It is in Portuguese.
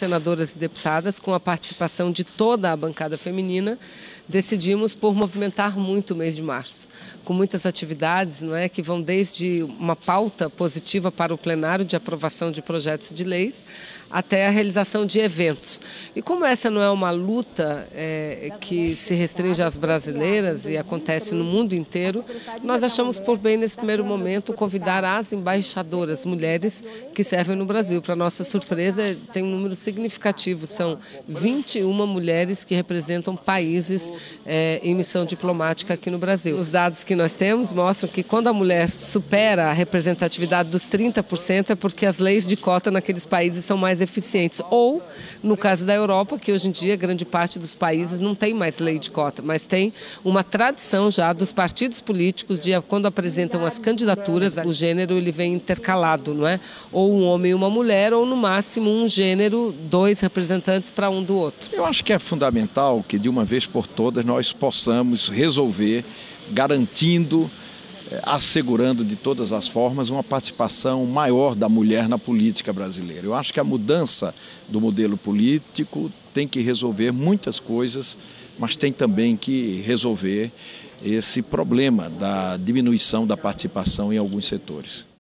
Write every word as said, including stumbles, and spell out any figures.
senadoras e deputadas, com a participação de toda a bancada feminina, decidimos por movimentar muito o mês de março, com muitas atividades, não é, que vão desde uma pauta positiva para o plenário de aprovação de projetos de leis, até a realização de eventos. E como essa não é uma luta é, que se restringe às brasileiras e acontece no mundo inteiro, nós achamos por bem, nesse primeiro momento, convidar as embaixadoras mulheres que servem no Brasil. Para nossa surpresa, tem um número significativo, são vinte e uma mulheres que representam países é, em missão diplomática aqui no Brasil. Os dados que nós temos mostram que quando a mulher supera a representatividade dos trinta por cento é porque as leis de cota naqueles países são mais eficientes. Ou, no caso da Europa, que hoje em dia grande parte dos países não tem mais lei de cota, mas tem uma tradição já dos partidos políticos de, quando apresentam as candidaturas, o gênero ele vem intercalado, não é? Ou um homem e uma mulher, ou no máximo um gênero, dois representantes para um do outro. Eu acho que é fundamental que de uma vez por todas nós possamos resolver, garantindo, assegurando de todas as formas uma participação maior da mulher na política brasileira. Eu acho que a mudança do modelo político tem que resolver muitas coisas, mas tem também que resolver esse problema da diminuição da participação em alguns setores.